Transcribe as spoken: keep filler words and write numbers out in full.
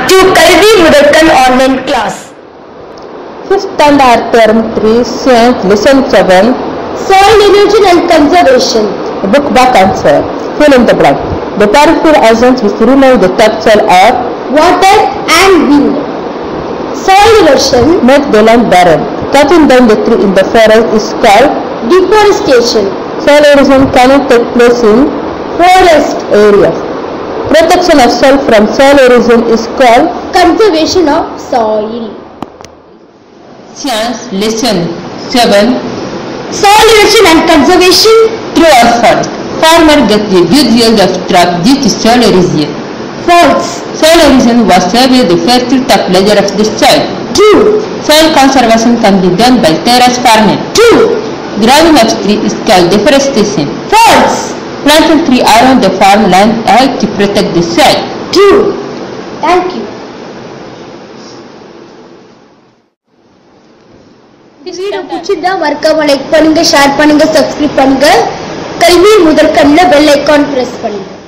to Kalvi Mudakkan online class. Fifth standard term three, science, lesson seven. Soil erosion and conservation. Book back answer. Fill in the blank. The powerful agents which remove the topsoil are Water and wind. Soil erosion. make the land barren. Cutting down the tree in the forest is called Deforestation. soil erosion cannot take place in Forest. areas. Protection of soil from soil erosion is called Conservation of soil. Science lesson seven. Soil erosion and conservation. True or false? Farmer get a huge yield of crop due to soil erosion. False. Soil erosion was away the fertile topsoil of the soil. True. Soil conservation can be done by terrace farming. True. Grading of tree is called deforestation. False. Planting tree around the farmland help to protect the soil. True. Thank you. Video பிடிச்சிருந்தா மறக்காம like பண்ணுங்க, share பண்ணுங்க, subscribe பண்ணுங்க. கல்வி முதற்கண்ணில் bell icon press பண்ணுங்க.